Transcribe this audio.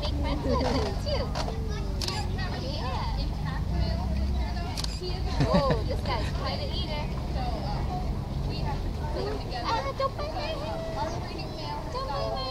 make friends with them too. Yeah. Oh, this guy's quite an eater. Don't bite my hand. Don't bite my